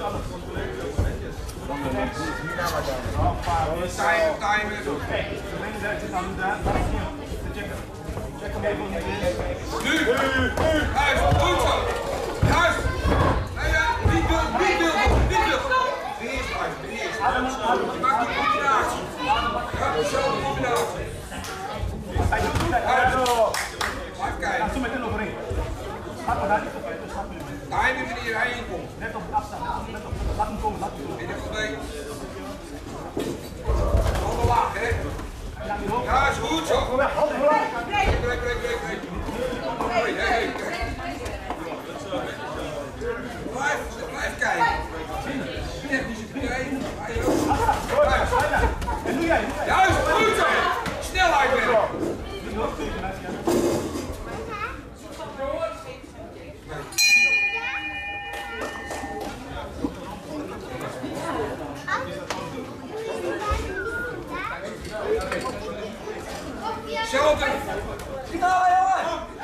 Net op de afstand. Laat hem komen. Handen laag, hè? Ja, is goed zo. Breek. Blijf kijken. Juist, goed zo. Snelheid weer. Shelter! Finale, jongen!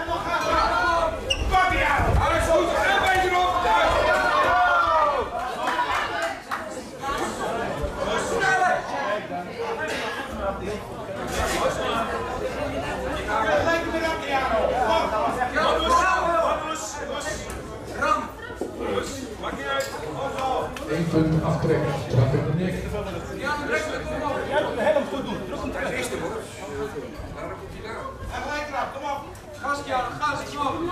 Pak die aan! Hij is goed, een beetje erop! Sneller! Lekker met Adriano! Ram! Maak niet uit! 1 punt aftrekken, trap in de nek. Ja, Jij moet de helm goed doen. Druk hem terug. hij is er hoor. Daarom komt hij daar. En gelijk eraf, kom op. Gas, kom op.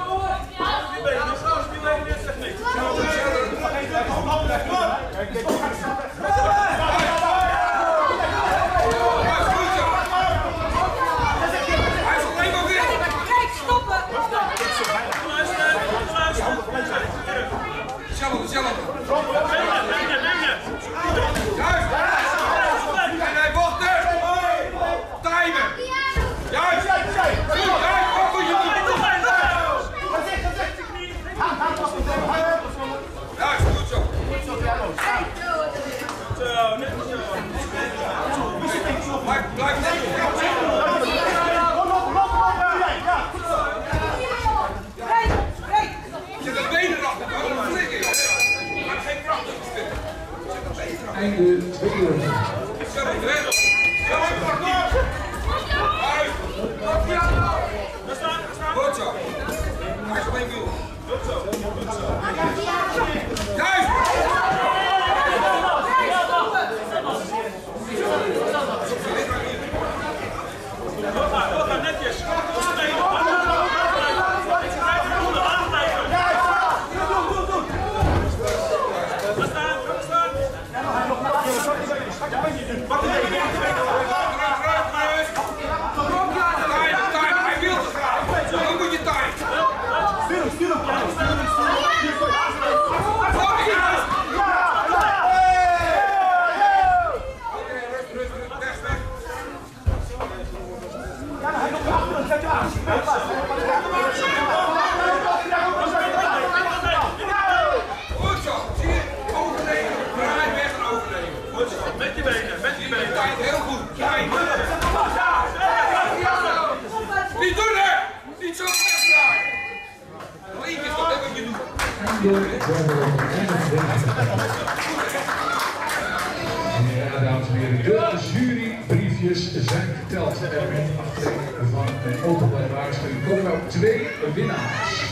Hij is alleen maar weer. Kijk, stoppen! Hetzelfde. Juist! En hij wacht er! Timen! Juist! Goed, wat moet je doen? Juist, goed zo! Blijf zet de benen erachter, maar een flikker, joh! Maar geen kracht op de spit. Zet de benen erachter. Einde tweede ronde. Goed zo. Hij is op één wiel. Juist! Hij wil te graag. Dan moet je time. Stuur hem. Goed zo. Zie je? Overnemen. Draai weg en overnemen. Goed zo. Met die benen. Tijd heel goed. Niet doen hè! Niet zo snel draaien. Eén is wat je doet. Ja, dames en heren, de jurybriefjes zijn geteld. Er werd aftreden van een openbare waarschuwing. Er komen ook 2 winnaars.